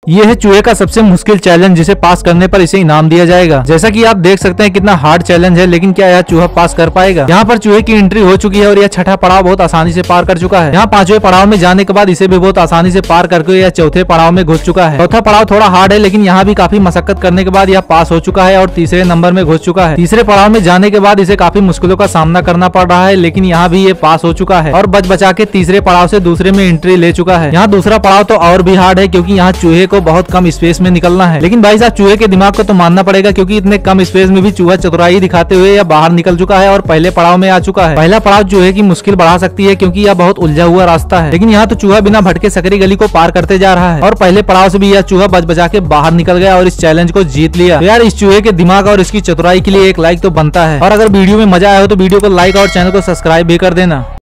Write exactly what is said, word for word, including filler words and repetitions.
ये है चूहे का सबसे मुश्किल चैलेंज, जिसे पास करने पर इसे इनाम दिया जाएगा। जैसा कि आप देख सकते हैं कितना हार्ड चैलेंज है, लेकिन क्या यह चूहा पास कर पाएगा। यहाँ पर चूहे की एंट्री हो चुकी है और यह छठा पड़ाव बहुत आसानी से पार कर चुका है। यहाँ पांचवें पड़ाव में जाने के बाद इसे भी बहुत आसानी से पार करके यह चौथे पड़ाव में घुस चुका है। चौथा पड़ाव थोड़ा हार्ड है, लेकिन यहाँ भी काफी मशक्कत करने के बाद यह पास हो चुका है और तीसरे नंबर में घुस चुका है। तीसरे पड़ाव में जाने के बाद इसे काफी मुश्किलों का सामना करना पड़ रहा है, लेकिन यहाँ भी ये पास हो चुका है और बच बचा के तीसरे पड़ाव से दूसरे में एंट्री ले चुका है। यहाँ दूसरा पड़ाव तो और भी हार्ड है, क्योंकि यहाँ चूहे को बहुत कम स्पेस में निकलना है। लेकिन भाई साहब चूहे के दिमाग को तो मानना पड़ेगा, क्योंकि इतने कम स्पेस में भी चूहा चतुराई दिखाते हुए यह बाहर निकल चुका है और पहले पड़ाव में आ चुका है। पहला पड़ाव चूहे की मुश्किल बढ़ा सकती है, क्योंकि यह बहुत उलझा हुआ रास्ता है, लेकिन यहाँ तो चूहा बिना भटके सकरी गली को पार करते जा रहा है और पहले पड़ाव से भी यह चूहा बच बचा के बाहर निकल गया और इस चैलेंज को जीत लिया। तो यार इस चूहे के दिमाग और इसकी चतुराई के लिए एक लाइक तो बनता है, और अगर वीडियो में मजा आया हो तो वीडियो को लाइक और चैनल को सब्सक्राइब भी कर देना।